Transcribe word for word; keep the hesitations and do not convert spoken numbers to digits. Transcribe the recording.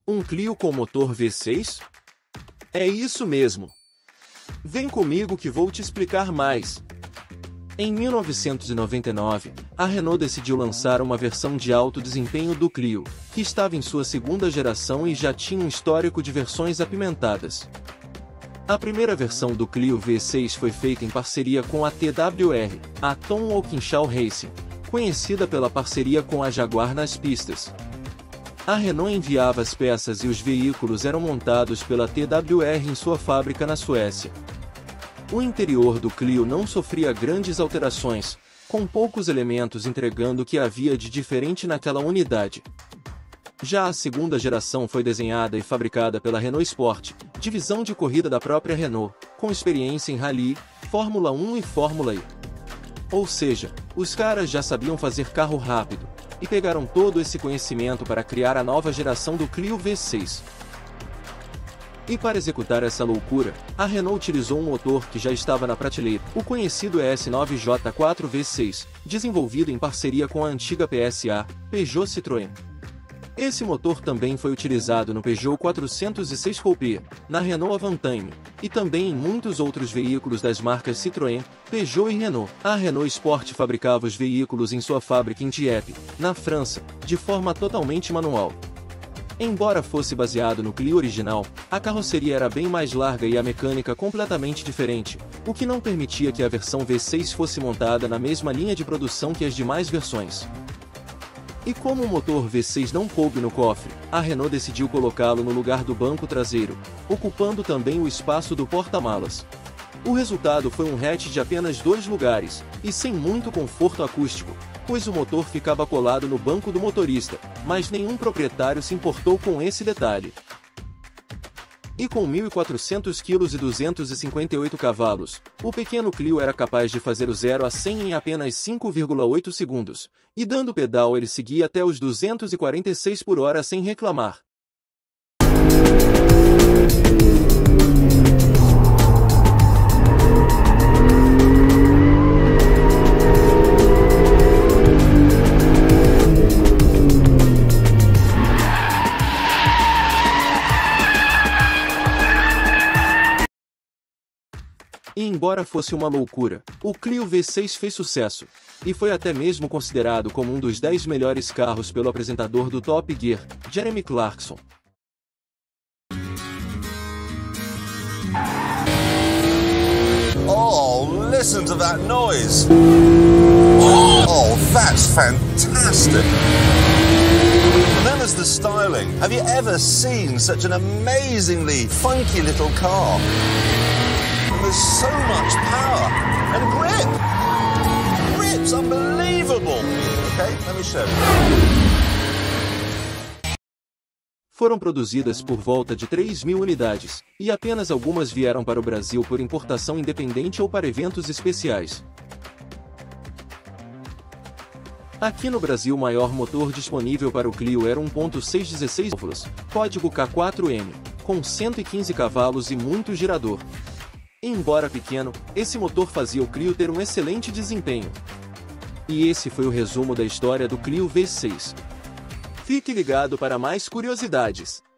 Um Clio com motor V seis? É isso mesmo. Vem comigo que vou te explicar mais. Em mil novecentos e noventa e nove, a Renault decidiu lançar uma versão de alto desempenho do Clio, que estava em sua segunda geração e já tinha um histórico de versões apimentadas. A primeira versão do Clio V seis foi feita em parceria com a T W R, a Tom Walkinshaw Racing, conhecida pela parceria com a Jaguar nas pistas. A Renault enviava as peças e os veículos eram montados pela T W R em sua fábrica na Suécia. O interior do Clio não sofria grandes alterações, com poucos elementos entregando o que havia de diferente naquela unidade. Já a segunda geração foi desenhada e fabricada pela Renault Sport, divisão de corrida da própria Renault, com experiência em Rally, Fórmula um e Fórmula E. Ou seja, os caras já sabiam fazer carro rápido, e pegaram todo esse conhecimento para criar a nova geração do Clio V seis. E para executar essa loucura, a Renault utilizou um motor que já estava na prateleira, o conhecido E S nove J quatro V seis, desenvolvido em parceria com a antiga P S A, Peugeot Citroën. Esse motor também foi utilizado no Peugeot quatrocentos e seis Coupé, na Renault Avantime, e também em muitos outros veículos das marcas Citroën, Peugeot e Renault. A Renault Sport fabricava os veículos em sua fábrica em Dieppe, na França, de forma totalmente manual. Embora fosse baseado no Clio original, a carroceria era bem mais larga e a mecânica completamente diferente, o que não permitia que a versão V seis fosse montada na mesma linha de produção que as demais versões. E como o motor V seis não coube no cofre, a Renault decidiu colocá-lo no lugar do banco traseiro, ocupando também o espaço do porta-malas. O resultado foi um hatch de apenas dois lugares, e sem muito conforto acústico, pois o motor ficava colado no banco do motorista, mas nenhum proprietário se importou com esse detalhe. E com mil e quatrocentos quilos e duzentos e cinquenta e oito cavalos, o pequeno Clio era capaz de fazer o zero a cem em apenas cinco vírgula oito segundos, e dando pedal ele seguia até os duzentos e quarenta e seis por hora sem reclamar. E embora fosse uma loucura, o Clio V seis fez sucesso, e foi até mesmo considerado como um dos dez melhores carros pelo apresentador do Top Gear, Jeremy Clarkson. Oh, listen to that noise! Oh, that's fantastic! And then there's the styling. Have you ever seen such an amazingly funky little car? There's so much power and grip. Grip's unbelievable. Okay, let me show you. Foram produzidas por volta de três mil unidades, e apenas algumas vieram para o Brasil por importação independente ou para eventos especiais. Aqui no Brasil o maior motor disponível para o Clio era um ponto seis dezesseis válvulas, código K quatro M, com cento e quinze cavalos e muito girador. Embora pequeno, esse motor fazia o Clio ter um excelente desempenho. E esse foi o resumo da história do Clio V seis. Fique ligado para mais curiosidades.